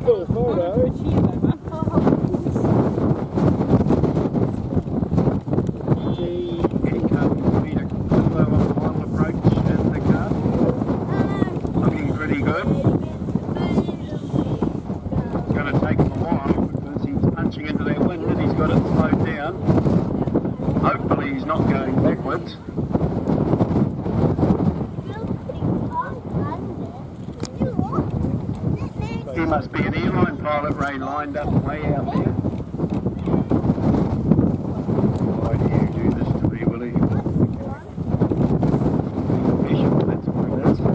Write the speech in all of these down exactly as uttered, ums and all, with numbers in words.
cool photo. Here comes Peter Cooper on the final approach in the car. Looking pretty good. It's going to take him a while because he's punching into that wind and he's got it slowed down. Hopefully he's not going backwards. He must be an airline pilot, Ray, lined up way out there. Why do you do this to me, Willie? Professional, that's what it is.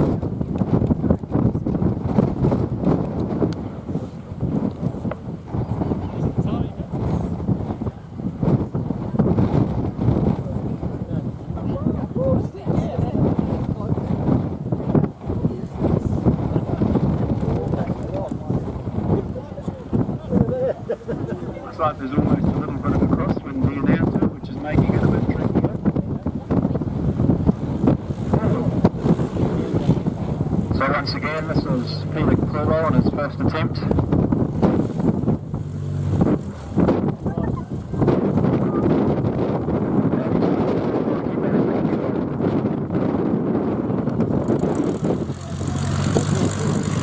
Looks like there's almost a little bit of a crosswind here now too, which is making it a bit trickier. So once again, this is Peter Cooper on his first attempt.